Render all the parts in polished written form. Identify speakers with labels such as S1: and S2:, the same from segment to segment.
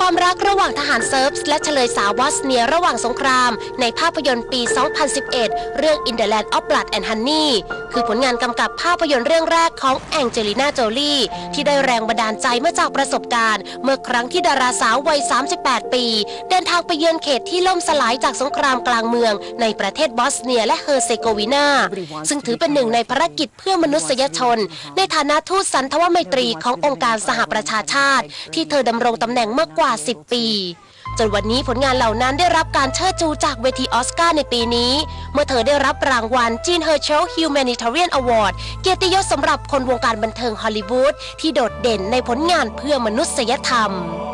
S1: ความรักระหว่างทหารเซิร์ฟและเฉลยสาวบอสเนียระหว่างสงครามในภาพยนตร์ปี 2011 เรื่อง In the Land of Blood and Honey คือผลงานกำกับภาพยนตร์เรื่องแรกของแองเจลิน่า โจลีที่ได้แรงบันดาลใจมาจากประสบการณ์เมื่อครั้งที่ดาราสาววัย 38 ปีเดินทางไปเยือนเขตที่ล่มสลายจากสงครามกลางเมืองในประเทศบอสเนียและเฮอร์เซโกวีนาซึ่งถือเป็นหนึ่งในภารกิจเพื่อมนุษยชนในฐานะทูตสันทวไมตรีขององค์การสหประชาชาติที่เธอดำรงตำแหน่งมากกว่า 10 ปีจนวันนี้ผลงานเหล่านั้นได้รับการเชิดชูจากเวทีออสการ์ในปีนี้เมื่อเธอได้รับรางวัลจีนเฮอร์เชล Humanitarian Award เกียรติยศสำหรับคนวงการบันเทิงฮอลลีวูดที่โดดเด่นในผลงานเพื่อมนุษยธรรม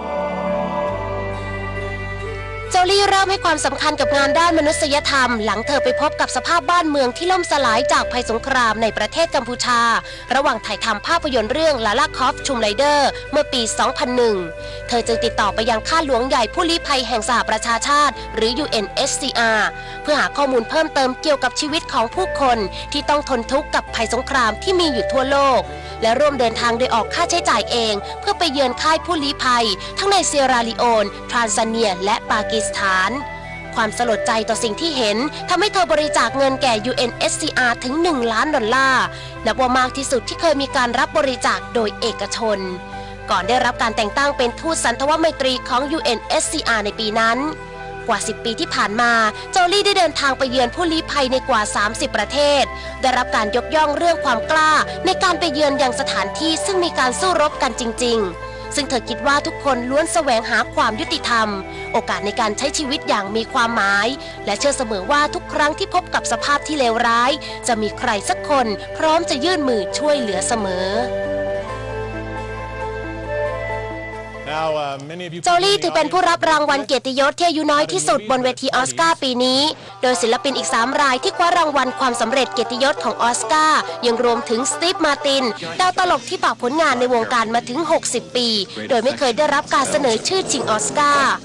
S1: โจลีเริ่มให้ความสำคัญกับงานด้านมนุษยธรรมหลังเธอไปพบกับสภาพบ้านเมืองที่ล่มสลายจากภัยสงครามในประเทศกัมพูชาระหว่างถ่ายทำภาพยนตร์เรื่องลาลาคอฟชุมไรเดอร์เมื่อปี 2001 เธอจึงติดต่อไปยังข้าหลวงใหญ่ผู้ลี้ภัยแห่งสหประชาชาติหรือ UNHCR เพื่อหาข้อมูลเพิ่มเติมเกี่ยวกับชีวิตของผู้คนที่ต้องทนทุกข์กับภัยสงครามที่มีอยู่ทั่วโลกและร่วมเดินทางโดยออกค่าใช้จ่ายเองเพื่อไปเยือนค่ายผู้ลี้ภัยทั้งในเซียราลีโอนทรานซาเนียและปากีสถานความสลดใจต่อสิ่งที่เห็นทำให้เธอบริจาคเงินแก่ UNHCR ถึง$1 ล้านนับว่ามากที่สุดที่เคยมีการรับบริจาคโดยเอกชนก่อนได้รับการแต่งตั้งเป็นทูตสันทวไมตรีของ UNHCR ในปีนั้นกว่า 10 ปีที่ผ่านมาโจลีได้เดินทางไปเยือนผู้ลี้ภัยในกว่า 30 ประเทศได้รับการยกย่องเรื่องความกล้าในการไปเยือนยังสถานที่ซึ่งมีการสู้รบกันจริงๆซึ่งเธอคิดว่าทุกคนล้วนแสวงหาความยุติธรรมโอกาสในการใช้ชีวิตอย่างมีความหมายและเชื่อเสมอว่าทุกครั้งที่พบกับสภาพที่เลวร้ายจะมีใครสักคนพร้อมจะยื่นมือช่วยเหลือเสมอโจลีถือเป็นผู้รับรางวัลเกียรติยศที่อายุน้อยที่สุดบนเวทีออสการ์ปีนี้โดยศิลปินอีก3 รายที่คว้ารางวัลความสำเร็จเกียรติยศของออสการ์ยังรวมถึงสตีฟ มาร์ตินดาวตลกที่ฝากผลงานในวงการมาถึง60 ปีโดยไม่เคยได้รับการเสนอชื่อชิงออสการ์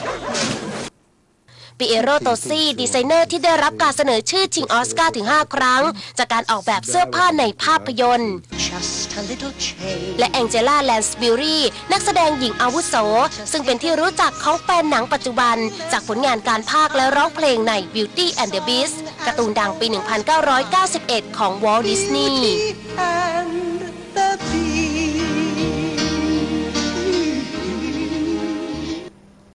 S1: ปิเอโร โตซี่ดีไซเนอร์ที่ได้รับการเสนอชื่อชิงออสการ์ถึง5 ครั้งจากการออกแบบเสื้อผ้าในภาพยนตร์และแองเจล่า แลนส์บิลลี่นักแสดงหญิงอาวุโสซึ่งเป็นที่รู้จักของแฟนหนังปัจจุบันจากผลงานการพากย์และร้องเพลงใน Beauty and the Beast การ์ตูนดังปี 1991 ของวอลต์ ดิสนีย์